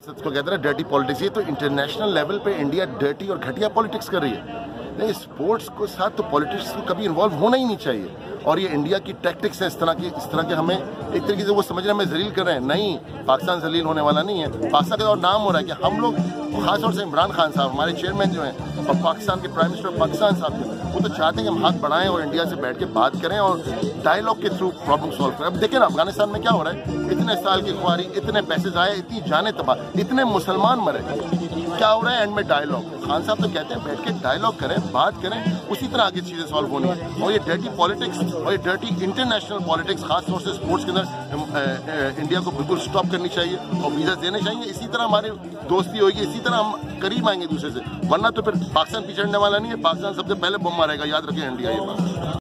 सच को कहते हैं डर्टी पॉलिटिक्स। ये तो इंटरनेशनल लेवल पे इंडिया डर्टी और घटिया पॉलिटिक्स कर रही है। नहीं, स्पोर्ट्स को साथ तो पॉलिटिक्स को कभी इन्वॉल्व होना ही नहीं चाहिए। और ये इंडिया की टैक्टिक्स है, इस तरह के हमें एक तरीके से वो समझ रहे हैं हमें जलील कर रहे हैं। नहीं, पाकिस्तान जलील होने वाला नहीं है। पाकिस्तान का और नाम हो रहा है कि हम लोग, खासतौर से इमरान खान साहब हमारे चेयरमैन जो हैं और पाकिस्तान के प्राइम मिनिस्टर पाकिस्तान साहब, वो तो चाहते हैं कि हम हाथ बढ़ाएं और इंडिया से बैठ के बात करें और डायलॉग के थ्रू प्रॉब्लम सॉल्व करें। अब देखें ना अफगानिस्तान में क्या हो रहा है, इतने साल की ख्वारी, इतने पैसे जाए, इतनी जाने तबाह, इतने मुसलमान मरे, क्या हो रहा है एंड में डायलॉग। खान साहब तो कहते हैं बैठ के डायलॉग करें, बात करें, उसी तरह आगे चीजें सॉल्व होनी है। और ये डर्टी पॉलिटिक्स और ये डर्टी इंटरनेशनल पॉलिटिक्स खासतौर से स्पोर्ट्स के अंदर इंडिया को बिल्कुल स्टॉप करनी चाहिए और वीजा देने चाहिए। इसी तरह हमारी दोस्ती होगी, इसी तरह हम करीब आएंगे दूसरे से, वरना तो फिर पाकिस्तान पिछड़ने वाला नहीं है। पाकिस्तान सबसे पहले बम मारेगा, याद रखें इंडिया ये बात।